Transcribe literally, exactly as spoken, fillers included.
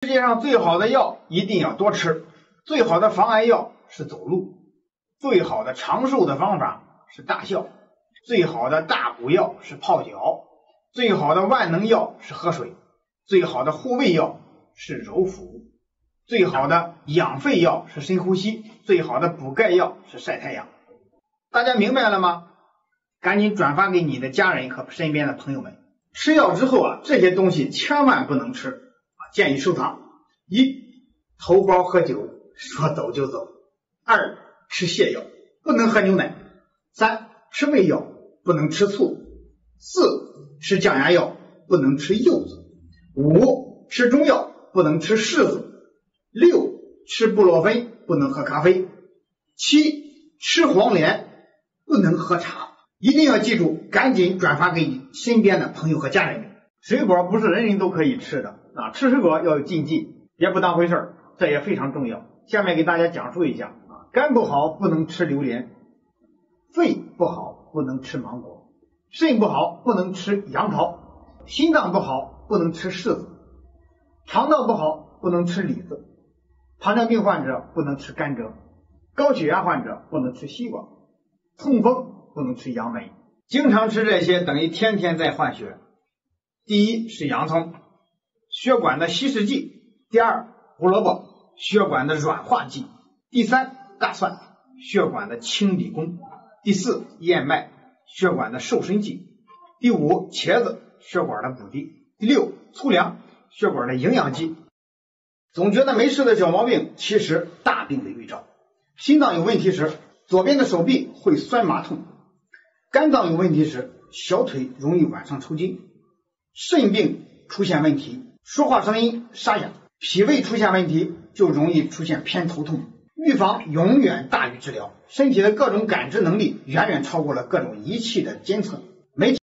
界上最好的药一定要多吃，最好的防癌药是走路，最好的长寿的方法是大笑，最好的大补药是泡脚，最好的万能药是喝水，最好的护胃药是揉腹，最好的养肺药是深呼吸，最好的补钙药是晒太阳。大家明白了吗？赶紧转发给你的家人和身边的朋友们。吃药之后啊，这些东西千万不能吃啊，建议收藏。一、头孢喝酒，说走就走。二、吃泻药，不能喝牛奶。三、吃胃药，不能吃醋。四、吃降压药，不能吃柚子。五、吃中药，不能吃柿子。六、吃布洛芬，不能喝咖啡。七、吃黄连，不能喝茶。一定要记住，赶紧转发给你身边的朋友和家人们。水果不是人人都可以吃的啊，吃水果要有禁忌，别不当回事儿，这也非常重要。下面给大家讲述一下啊，肝不好不能吃榴莲，肺不好不能吃芒果，肾不好不能吃杨桃，心脏不好不能吃柿子，肠道不好不能吃李子，糖尿病患者不能吃甘蔗，高血压患者不能吃西瓜，痛风不能吃杨梅。经常吃这些等于天天在换血。第一是洋葱，血管的稀释剂；第二胡萝卜，血管的软化剂；第三大蒜，血管的清理工；第四燕麦，血管的瘦身剂；第五茄子，血管的补剂；第六粗粮，血管的营养剂。总觉得没事的小毛病，其实大病的预兆。心脏有问题时，左边的手臂会酸麻痛；肝脏有问题时，小腿容易晚上抽筋；肾病出现问题，说话声音沙哑；脾胃出现问题，就容易出现偏头痛。预防永远大于治疗，身体的各种感知能力远远超过了各种仪器的监测。